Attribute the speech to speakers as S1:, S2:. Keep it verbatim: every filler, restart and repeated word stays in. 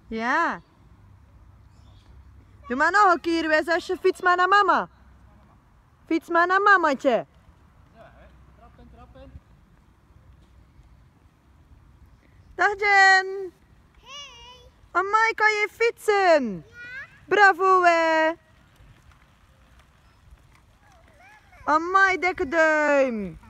S1: Ja. Doe maar nog een keer weer, zusje. Fiets maar naar mama. Fiets maar naar mamaatje.
S2: Ja, hè? Trappen, trappen.
S1: Dag Jen.
S3: Hey!
S1: Amai, kan je fietsen?
S3: Ja?
S1: Bravo hè. Amai, dikke duim.